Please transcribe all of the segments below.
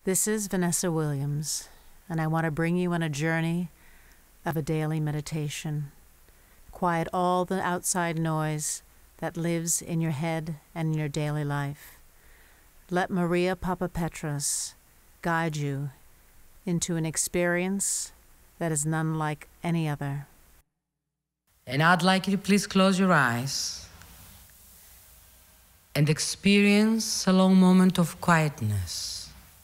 This is Vanessa Williams, and I want to bring you on a journey of a daily meditation. Quiet all the outside noise that lives in your head and in your daily life. Let Maria Papa-Petros guide you into an experience that is none like any other. And I'd like you to please close your eyes and experience a long moment of quietness.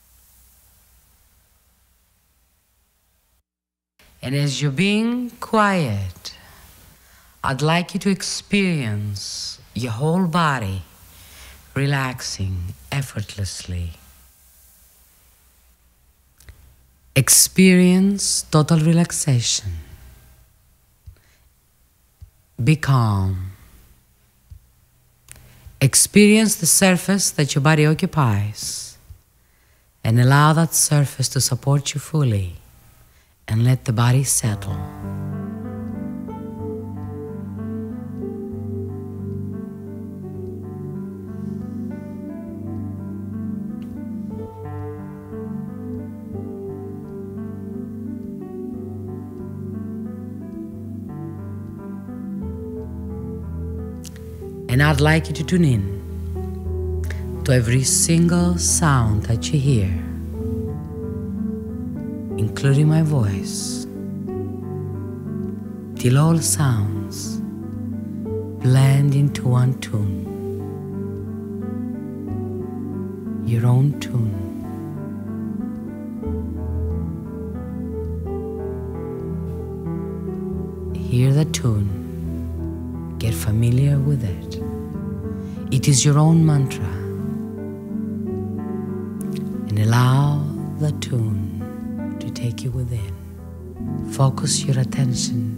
And as you're being quiet, I'd like you to experience your whole body relaxing effortlessly. Experience total relaxation. Be calm. Experience the surface that your body occupies and allow that surface to support you fully. And let the body settle. And I'd like you to tune in to every single sound that you hear, including my voice, till all sounds blend into one tune, your own tune. Hear the tune, get familiar with it. It is your own mantra, and allow the tune to take you within. Focus your attention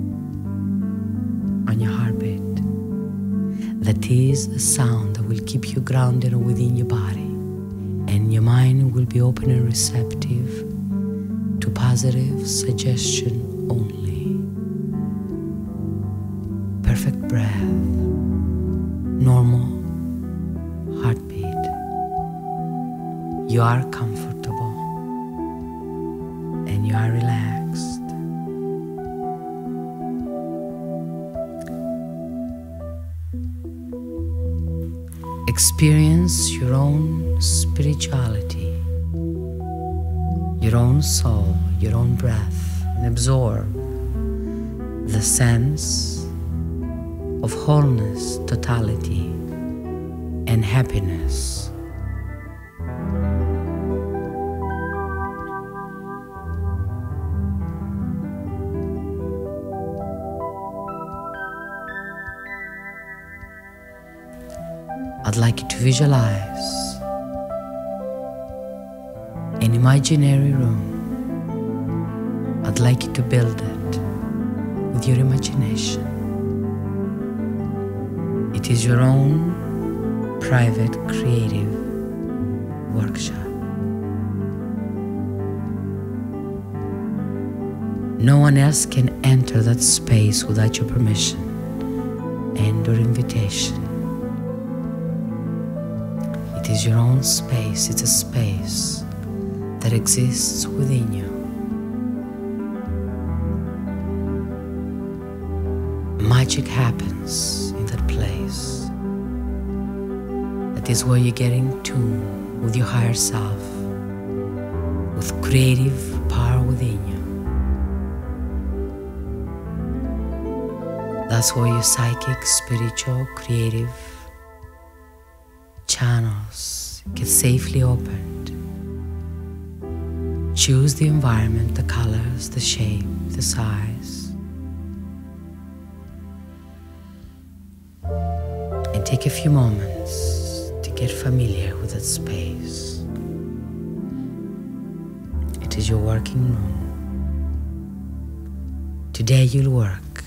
on your heartbeat. That is the sound that will keep you grounded within your body, and your mind will be open and receptive to positive suggestion only. Perfect breath, normal heartbeat. You are comfortable. And you are relaxed. Experience your own spirituality, your own soul, your own breath, and absorb the sense of wholeness, totality, and happiness. I'd like you to visualize an imaginary room. I'd like you to build it with your imagination. It is your own private creative workshop. No one else can enter that space without your permission and or invitation. It is your own space. It's a space that exists within you. Magic happens in that place. That is where you get in tune with your higher self, with creative power within you. That's where your psychic, spiritual, creative channels get safely opened. Choose the environment, the colors, the shape, the size, and take a few moments to get familiar with that space. It is your working room. Today you'll work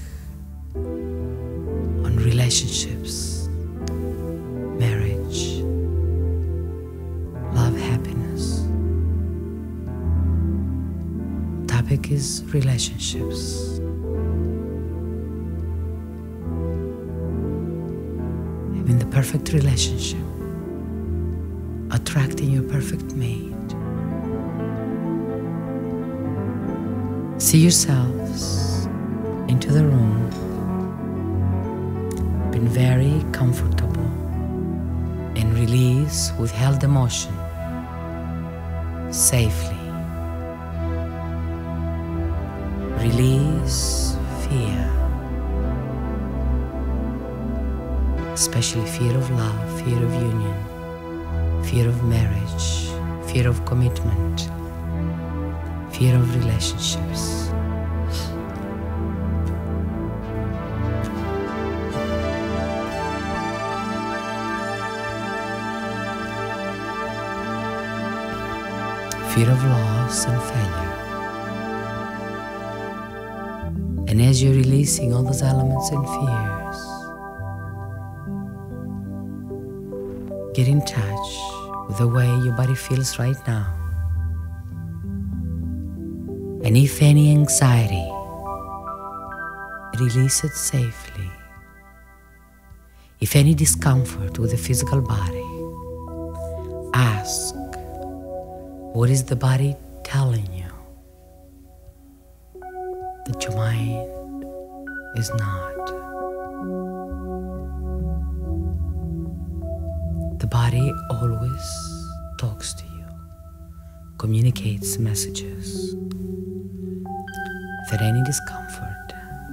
on relationships, marriage, love, happiness. Topic is relationships. Having the perfect relationship, attracting your perfect mate, See yourselves into the room, being very comfortable, and release withheld emotion safely. Release fear, especially fear of love, fear of union, fear of marriage, fear of commitment, fear of relationships. Fear of loss and failure. And as you're releasing all those elements and fears, get in touch with the way your body feels right now. And if any anxiety, release it safely. If any discomfort with the physical body, ask, what is the body telling you that your mind is not? The body always talks to you, communicates messages. If there any discomfort,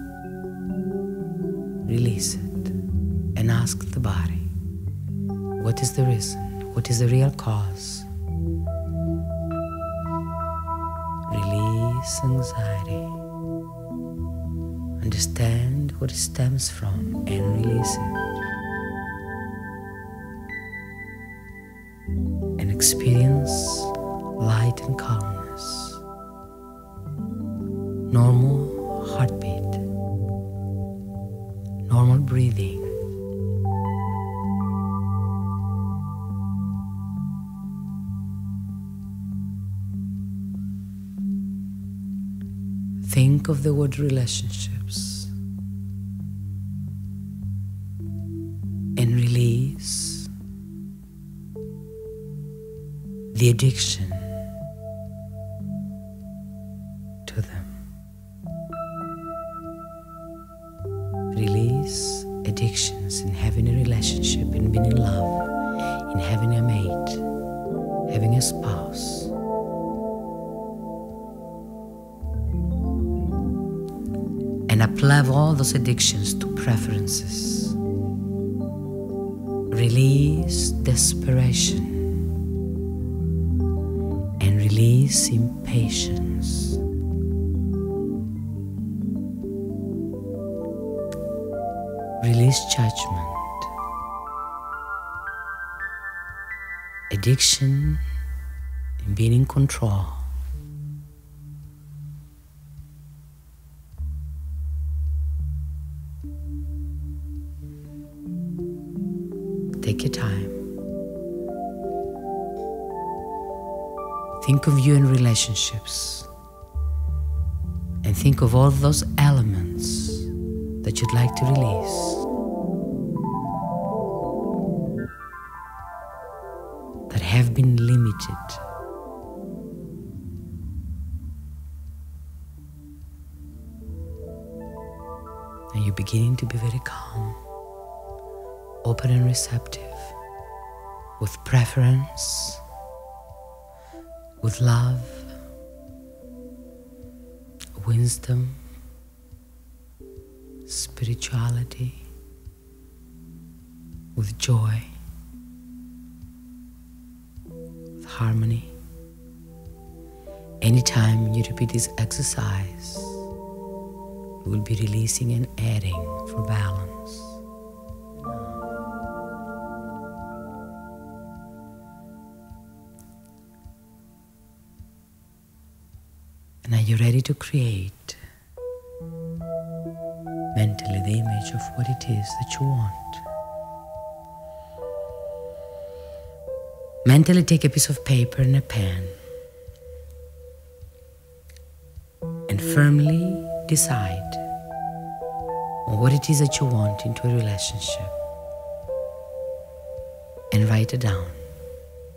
release it and ask the body, what is the reason? What is the real cause? Release anxiety. Understand what it stems from and release it. And experience light and calmness. Normal heartbeat. Normal breathing. Think of the word relationships and release the addiction to them. Release addictions in having a relationship, in being in love, in having a mate, having a spouse. And apply all those addictions to preferences. Release desperation and release impatience. Release judgment. Addiction and being in control. Take your time. Think of you in relationships and think of all those elements that you'd like to release. That have been limited. And you're beginning to be very calm, open and receptive, with preference, with love, wisdom, spirituality, with joy, with harmony. Anytime you repeat this exercise, you will be releasing and adding for balance. And are you ready to create mentally the image of what it is that you want? Mentally take a piece of paper and a pen and firmly decide on what it is that you want into a relationship and write it down.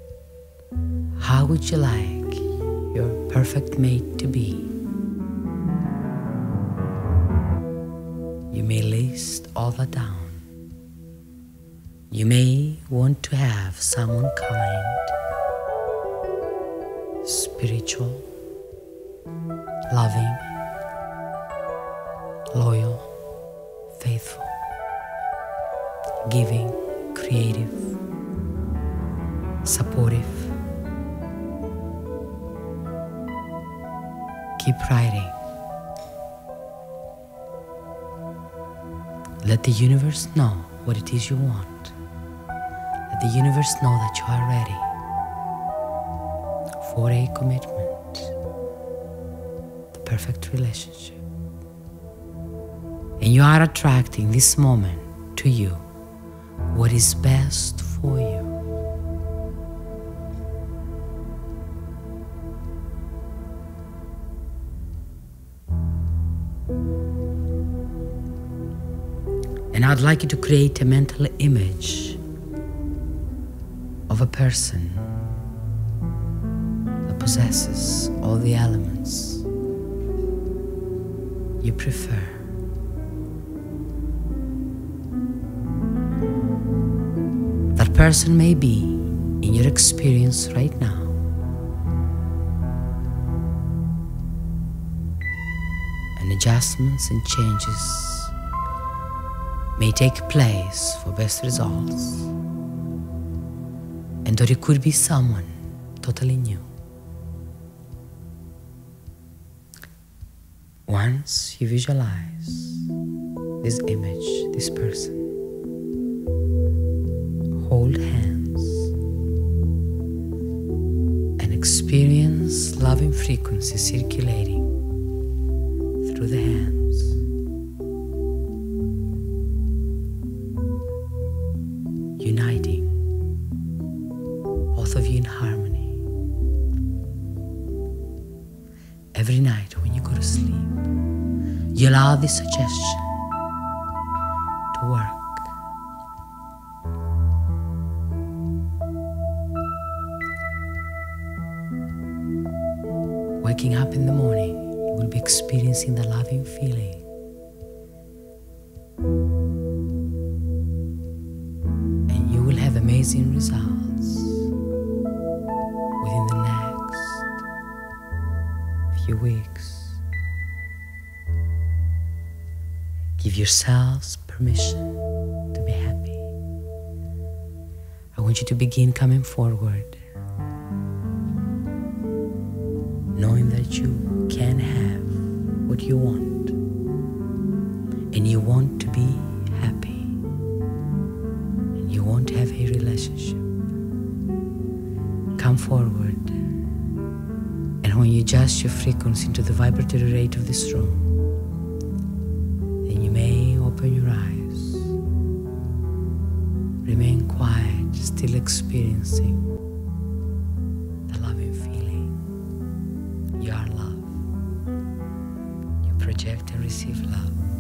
How would you like your perfect mate to be? all that down. You may want to have someone kind, spiritual, loving, loyal, faithful, giving, creative, supportive. Keep writing. Let the universe know what it is you want. Let the universe know that you are ready for a commitment, the perfect relationship. And you are attracting this moment to you, what is best for you. And I'd like you to create a mental image of a person that possesses all the elements you prefer. That person may be in your experience right now. And adjustments and changes may take place for best results. And or it could be someone totally new. Once you visualize this image, this person, hold hands and experience loving frequency circulating through the hands. Uniting both of you in harmony. Every night when you go to sleep, you allow this suggestion to work. Waking up in the morning, you will be experiencing the loving feeling. And you will have amazing results within the next few weeks. Give yourselves permission to be happy. I want you to begin coming forward, knowing that you can have what you want, and you want to be happy, and you want to have a relationship. Come forward, and when you adjust your frequency into the vibratory rate of this room, then you may open your eyes. Remain quiet, still experiencing the loving feeling. You are love. You project and receive love.